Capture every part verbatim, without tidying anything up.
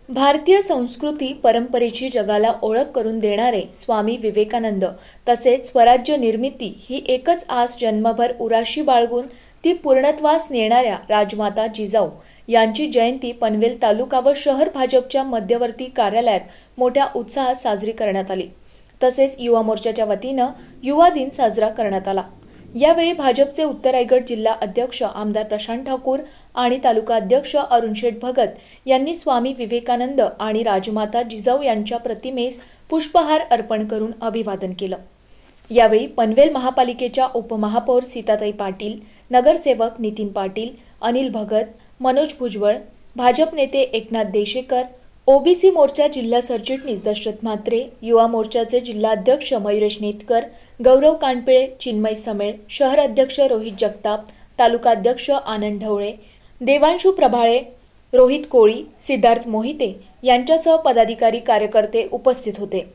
भारतीय संस्कृती परंपरेची जगाला ओळख करून देणारे स्वामी विवेकानंद तसेच स्वराज्य निर्मिती ही एकच आस जन्मभर उराशी बाळगून ती पूर्णत्वास नेणाऱ्या राजमाता जिजाऊ यांची जयंती पनवेल तालुका व शहर भाजपच्या मध्यवर्ती कार्यालयात मोठ्या उत्साहात साजरी करण्यात आली। तसेच युवा मोर्चाच्या वतीने युवा दिन साजरा करण्यात आला। यावेळी भाजपचे उत्तर रायगड जिल्हा अध्यक्ष आमदार प्रशांत ठाकूर आणि तालुका अध्यक्ष अरुण शेठ भगत यांनी स्वामी विवेकानंद आणि राजमाता जिजाऊ यांच्या प्रतिमेस पुष्पहार अर्पण करून अभिवादन केलं। यावेळी पनवेल महापालिकेच्या उपमहापौर सीताताई पाटील, नगरसेवक नितीन पाटील, अनिल भगत, मनोज भुजबळ, भाजप नेते एकनाथ देशेकर, ओबीसी मोर्चा जिल्हा सरचिटणीस दशरथ म्हात्रे, युवा मोर्चाचे जिल्हा अध्यक्ष मयुरेश नेतकर, गौरव कानपिळे, चिन्मय समेळ, शहर अध्यक्ष रोहित जगताप, तालुका अध्यक्ष आनंद ढवळे, देवांशु प्रभाळे, रोहित कोळी, सिद्धार्थ मोहिते यांच्यासह पदाधिकारी कार्यकर्ते उपस्थित होते।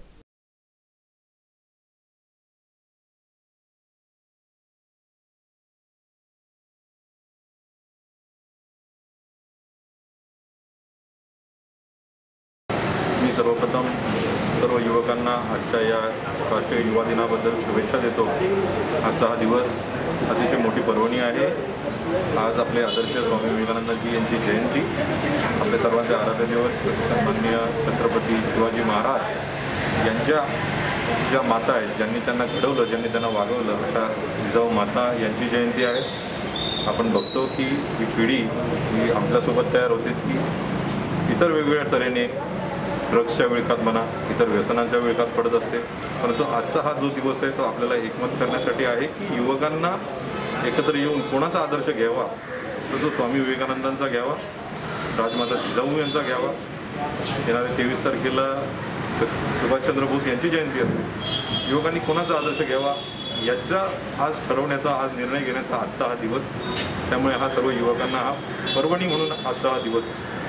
मी सर्वप्रथम सर्व युवकांना आजच्या या राष्ट्रीय युवा दिनाबद्दल शुभेच्छा देतो। आजचा हा दिवस अतिशय मोठी पर्वणी आहे। आज आपले आदर्श स्वामी विवेकानंदजी यांची जयंती, आपल्या सर्वांचे आराध्य दैवत सन्माननीय छत्रपती शिवाजी महाराज यांच्या ज्या माता आहेत, ज्यांनी त्यांना घडवलं, ज्यांनी त्यांना वागवलं, अशा जिजाऊ माता यांची जयंती आहे। आपण बघतो की ही पिढी ही आपल्यासोबत तयार होते की इतर वेगवेगळ्या तऱ्हेने ड्रग्सच्या विळखात म्हणा, इतर व्यसनांच्या विळखात पडत असते। परंतु आजचा हा जो दिवस आहे तो आपल्याला एकमत करण्यासाठी आहे की युवकांना एकत्र येऊन कोणाचा आदर्श घ्यावा, तर तो स्वामी विवेकानंदांचा घ्यावा, राजमाता जिजाऊ यांचा घ्यावा। येणाऱ्या तेवीस तारखेला सुभाषचंद्र बोस यांची जयंती असते। युवकांनी कोणाचा आदर्श घ्यावा याचा आज ठरवण्याचा, आज निर्णय घेण्याचा आजचा हा दिवस। त्यामुळे हा सर्व युवकांना हा पर्वणी म्हणून आजचा हा दिवस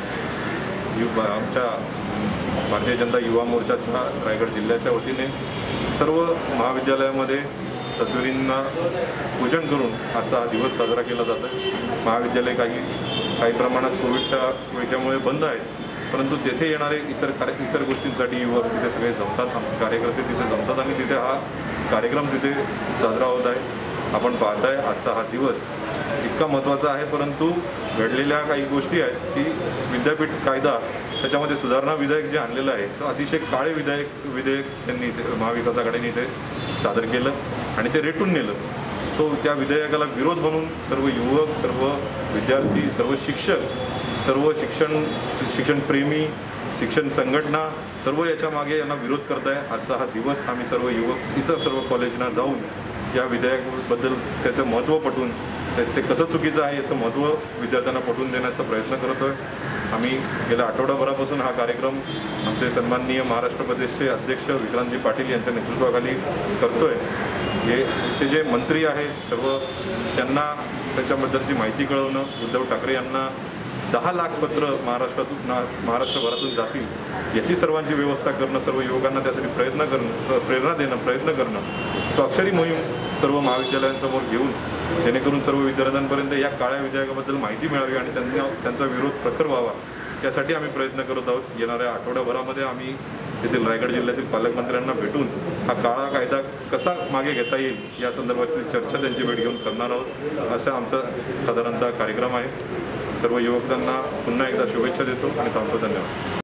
आमच्या भारतीय जनता युवा मोर्चाच्या रायगड जिल्ह्याच्या वतीने सर्व महाविद्यालयामध्ये तस्वीरींना पूजन करून आजचा हा दिवस साजरा केला जातो। महाविद्यालय काही काही प्रमाणात कोविडच्या वेळच्यामुळे बंद आहेत, परंतु तेथे येणारे इतर कार्य इतर गोष्टींसाठी युवक तिथे सगळे जमतात, आमचे कार्यकर्ते तिथे जमतात आणि तिथे हा कार्यक्रम तिथे साजरा होत आहे। आपण पाहताय आजचा हा दिवस इतका महत्त्वाचा आहे, परंतु घडलेल्या काही गोष्टी आहेत की विद्यापीठ कायदा त्याच्यामध्ये सुधारणा विधेयक जे आणलेलं आहे तो अतिशय काळे विधेयक विधेयक त्यांनी महाविकास आघाडीने इथे सादर केलं आणि ते रेटून नेलं। तो त्या विधेयकाला विरोध म्हणून सर्व युवक, सर्व विद्यार्थी, सर्व शिक्षक, सर्व शिक्षण शिक्षणप्रेमी, शिक्षण संघटना सर्व याच्या मागे यांना विरोध करत आहे। आजचा हा दिवस आम्ही सर्व युवक इतर सर्व कॉलेजना जाऊन या विधेयकाबद्दल त्याचं महत्त्व पटवून ते कसं चुकीचं आहे याचं महत्त्व विद्यार्थ्यांना पटवून देण्याचा प्रयत्न करतो आहे। आम्ही गेल्या आठवडाभरापासून हा कार्यक्रम आमचे सन्माननीय महाराष्ट्र प्रदेशचे अध्यक्ष विक्रांतजी पाटील यांच्या नेतृत्वाखाली करतो आहे। हे ते जे मंत्री आहेत सर्व त्यांना त्याच्याबद्दलची माहिती कळवणं, उद्धव ठाकरे यांना दहा लाख पत्र महाराष्ट्रातून महाराष्ट्रभरातून जातील याची सर्वांची व्यवस्था करणं, सर्व युवकांना त्यासाठी प्रयत्न करणं, प्रेरणा देणं, प्रयत्न करणं, स्वाक्षरी मोहीम सर्व महाविद्यालयांसमोर घेऊन जेणेकरून सर्व विद्यार्थ्यांपर्यंत या काळ्या विधेयकाबद्दल माहिती मिळावी आणि त्यांना त्यांचा विरोध प्रखर व्हावा यासाठी आम्ही प्रयत्न करत आहोत। येणाऱ्या आठवड्याभरामध्ये आम्ही येथील रायगड जिल्ह्यातील पालकमंत्र्यांना भेटून हा काळा कायदा कसा मागे घेता येईल या संदर्भातील चर्चा त्यांची भेट घेऊन करणार आहोत। असा आमचा साधारणतः कार्यक्रम आहे। सर्व युवकांना पुन्हा एकदा शुभेच्छा देतो आणि थांबतो। धन्यवाद।